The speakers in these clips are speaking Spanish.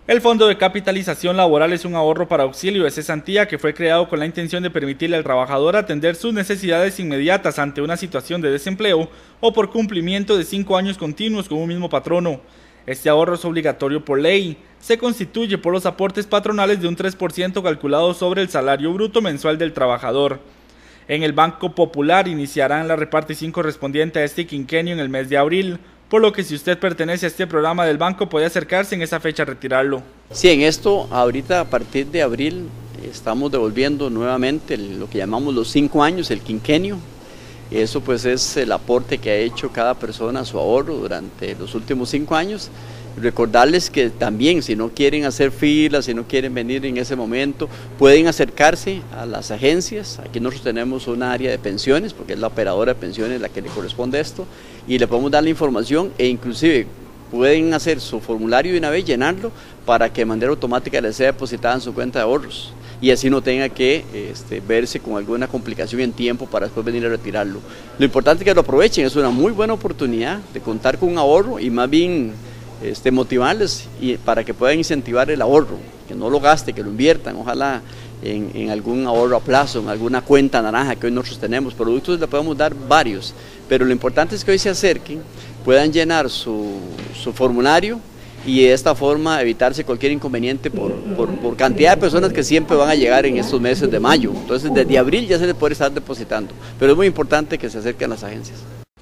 El Fondo de Capitalización Laboral es un ahorro para auxilio de cesantía que fue creado con la intención de permitirle al trabajador atender sus necesidades inmediatas ante una situación de desempleo o por cumplimiento de 5 años continuos con un mismo patrono. Este ahorro es obligatorio por ley. Se constituye por los aportes patronales de un 3% calculado sobre el salario bruto mensual del trabajador. En el Banco Popular iniciarán la repartición correspondiente a este quinquenio en el mes de abril, por lo que si usted pertenece a este programa del banco puede acercarse en esa fecha a retirarlo. Sí, en esto ahorita a partir de abril estamos devolviendo nuevamente lo que llamamos los 5 años, el quinquenio. Eso pues es el aporte que ha hecho cada persona a su ahorro durante los últimos 5 años. Recordarles que también si no quieren hacer filas, si no quieren venir en ese momento, pueden acercarse a las agencias. Aquí nosotros tenemos un área de pensiones, porque es la operadora de pensiones la que le corresponde esto, y le podemos dar la información e inclusive pueden hacer su formulario de una vez, llenarlo, para que de manera automática les sea depositada en su cuenta de ahorros y así no tenga que verse con alguna complicación en tiempo para después venir a retirarlo. Lo importante es que lo aprovechen, es una muy buena oportunidad de contar con un ahorro y más bien motivarles para que puedan incentivar el ahorro, que no lo gaste, que lo inviertan, ojalá en algún ahorro a plazo, en alguna cuenta naranja que hoy nosotros tenemos. Productos les podemos dar varios, pero lo importante es que hoy se acerquen, puedan llenar su formulario y de esta forma evitarse cualquier inconveniente por cantidad de personas que siempre van a llegar en estos meses de mayo. Entonces desde abril ya se les puede estar depositando, pero es muy importante que se acerquen a las agencias.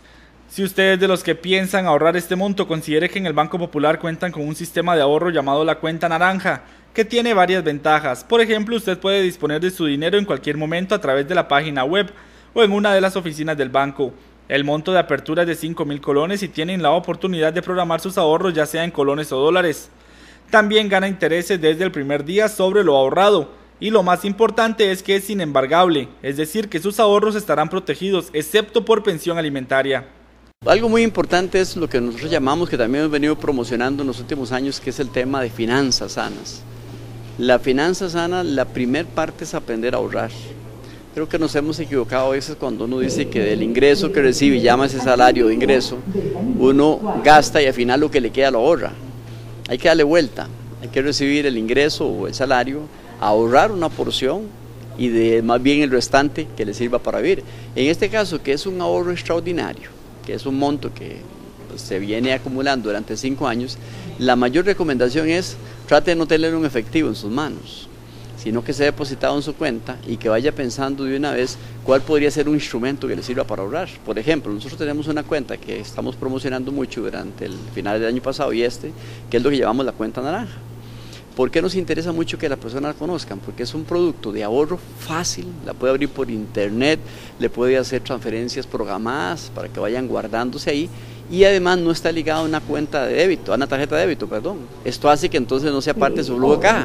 Si usted es de los que piensan ahorrar este monto, considere que en el Banco Popular cuentan con un sistema de ahorro llamado la cuenta naranja, que tiene varias ventajas. Por ejemplo, usted puede disponer de su dinero en cualquier momento a través de la página web o en una de las oficinas del banco. El monto de apertura es de 5.000 colones y tienen la oportunidad de programar sus ahorros ya sea en colones o dólares. También gana intereses desde el primer día sobre lo ahorrado. Y lo más importante es que es inembargable, es decir, que sus ahorros estarán protegidos, excepto por pensión alimentaria. Algo muy importante es lo que nosotros llamamos, que también hemos venido promocionando en los últimos años, que es el tema de finanzas sanas. La finanza sana, la primer parte es aprender a ahorrar. Creo que nos hemos equivocado a veces cuando uno dice que del ingreso que recibe, llámase salario de ingreso, uno gasta y al final lo que le queda lo ahorra. Hay que darle vuelta, hay que recibir el ingreso o el salario, ahorrar una porción y más bien el restante que le sirva para vivir. En este caso, que es un ahorro extraordinario, que es un monto que se viene acumulando durante 5 años, la mayor recomendación es trate de no tener un efectivo en sus manos, sino que sea depositado en su cuenta y que vaya pensando de una vez cuál podría ser un instrumento que le sirva para ahorrar. Por ejemplo, nosotros tenemos una cuenta que estamos promocionando mucho durante el final del año pasado y que es lo que llamamos la cuenta naranja. ¿Por qué nos interesa mucho que las personas la conozcan? Porque es un producto de ahorro fácil, la puede abrir por internet, le puede hacer transferencias programadas para que vayan guardándose ahí y además no está ligado a una cuenta de débito, a una tarjeta de débito, perdón. Esto hace que entonces no sea parte de su flujo de caja,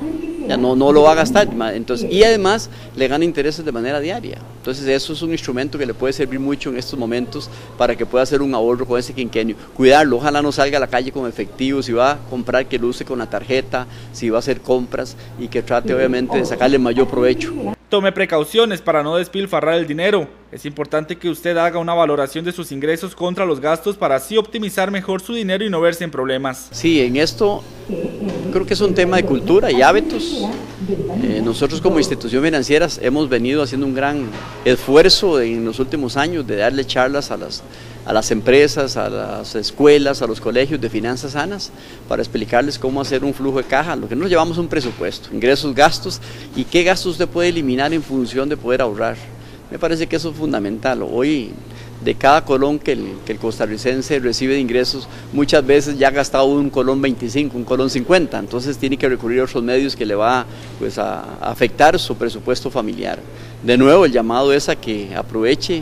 ya no lo va a gastar, entonces, y además le gana intereses de manera diaria. Entonces eso es un instrumento que le puede servir mucho en estos momentos para que pueda hacer un ahorro con ese quinquenio. Cuidarlo, ojalá no salga a la calle con efectivo, si va a comprar que lo use con la tarjeta, si va a hacer compras y que trate obviamente de sacarle mayor provecho. Tome precauciones para no despilfarrar el dinero. Es importante que usted haga una valoración de sus ingresos contra los gastos para así optimizar mejor su dinero y no verse en problemas. Sí, en esto creo que es un tema de cultura y hábitos. Nosotros como institución financiera hemos venido haciendo un gran esfuerzo en los últimos años de darle charlas a las empresas, a las escuelas, a los colegios de finanzas sanas para explicarles cómo hacer un flujo de caja, lo que nos llevamos un presupuesto, ingresos, gastos y qué gastos usted puede eliminar en función de poder ahorrar. Me parece que eso es fundamental. Hoy de cada colón que el costarricense recibe de ingresos, muchas veces ya ha gastado un colón 25, un colón 50, entonces tiene que recurrir a otros medios que le va pues, a afectar su presupuesto familiar. De nuevo, el llamado es a que aproveche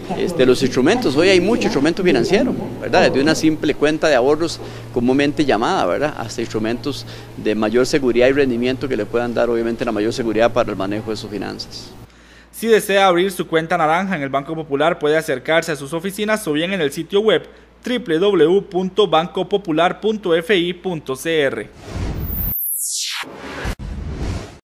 los instrumentos. Hoy hay mucho instrumento financiero, ¿verdad? Desde una simple cuenta de ahorros comúnmente llamada, ¿verdad? Hasta instrumentos de mayor seguridad y rendimiento que le puedan dar obviamente la mayor seguridad para el manejo de sus finanzas. Si desea abrir su cuenta naranja en el Banco Popular, puede acercarse a sus oficinas o bien en el sitio web www.bancopopular.fi.cr.